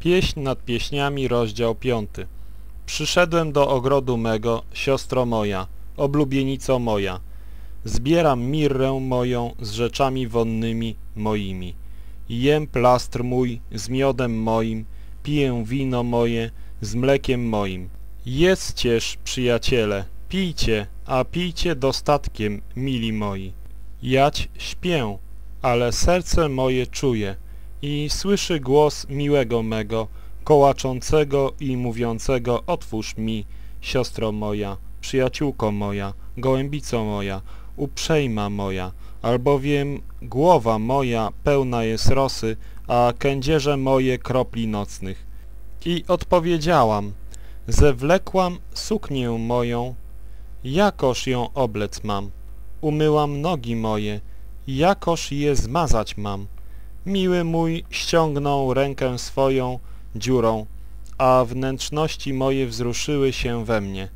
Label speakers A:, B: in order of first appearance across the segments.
A: Pieśń nad pieśniami, rozdział 5. Przyszedłem do ogrodu mego, siostro moja, oblubienico moja. Zbieram mirrę moją z rzeczami wonnymi moimi. Jem plastr mój z miodem moim, piję wino moje z mlekiem moim. Jedzcież, przyjaciele, pijcie, a pijcie dostatkiem, mili moi. Jać śpię, ale serce moje czuje i słyszy głos miłego mego, kołaczącego i mówiącego: otwórz mi, siostro moja, przyjaciółko moja, gołębico moja, uprzejma moja, albowiem głowa moja pełna jest rosy, a kędzierze moje kropli nocnych. I odpowiedziałam: zewlekłam suknię moją, jakoż ją oblec mam, umyłam nogi moje, jakoż je zmazać mam. Miły mój ściągnął rękę swoją dziurą, a wnętrzności moje wzruszyły się we mnie.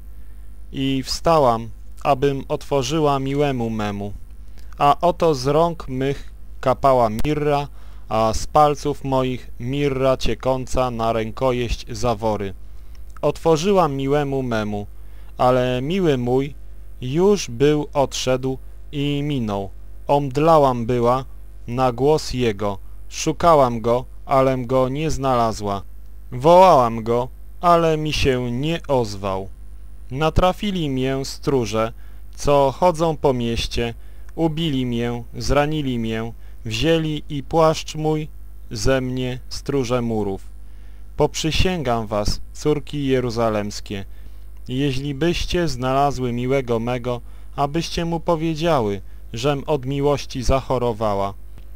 A: I wstałam, abym otworzyła miłemu memu. A oto z rąk mych kapała mirra, a z palców moich mirra ciekąca na rękojeść zawory. Otworzyłam miłemu memu, ale miły mój już był odszedł i minął. Omdlałam była na głos jego, szukałam go, alem go nie znalazła. Wołałam go, ale mi się nie ozwał. Natrafili mię stróże, co chodzą po mieście, ubili mię, zranili mię, wzięli i płaszcz mój ze mnie stróże murów. Poprzysięgam was, córki jeruzalemskie, jeśli byście znalazły miłego mego, abyście mu powiedziały, żem od miłości zachorowała.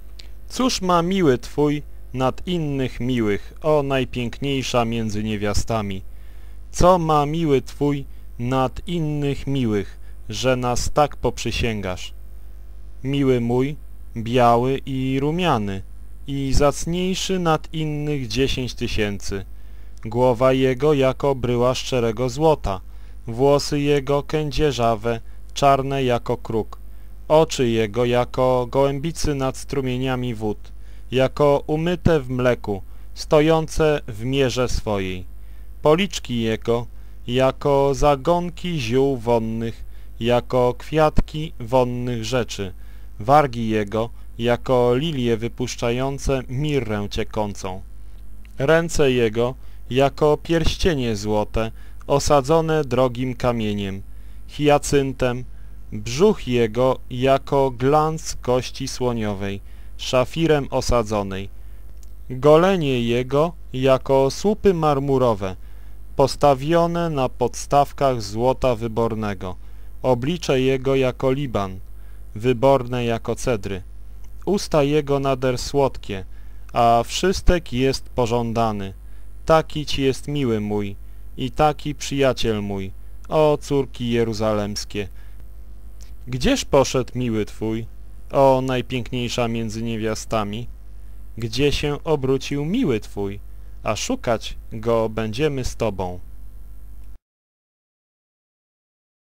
A: Cóż ma miły twój nad innych miłych, o najpiękniejsza między niewiastami? Co ma miły twój nad innych miłych, że nas tak poprzysięgasz? Miły mój, biały i rumiany, i zacniejszy nad innych 10 000. Głowa jego jako bryła szczerego złota, włosy jego kędzierzawe, czarne jako kruk, oczy jego jako gołębicy nad strumieniami wód, jako umyte w mleku, stojące w mierze swojej. Policzki jego jako zagonki ziół wonnych, jako kwiatki wonnych rzeczy, wargi jego jako lilie wypuszczające mirrę ciekącą. Ręce jego jako pierścienie złote, osadzone drogim kamieniem, hiacyntem, brzuch jego jako glans kości słoniowej, szafirem osadzonej, golenie jego jako słupy marmurowe, postawione na podstawkach złota wybornego, oblicze jego jako Liban, wyborne jako cedry, usta jego nader słodkie, a wszystek jest pożądany. Taki ci jest miły mój i taki przyjaciel mój, o córki jeruzalemskie. Gdzież poszedł miły twój, o najpiękniejsza między niewiastami? Gdzie się obrócił miły twój, a szukać go będziemy z tobą.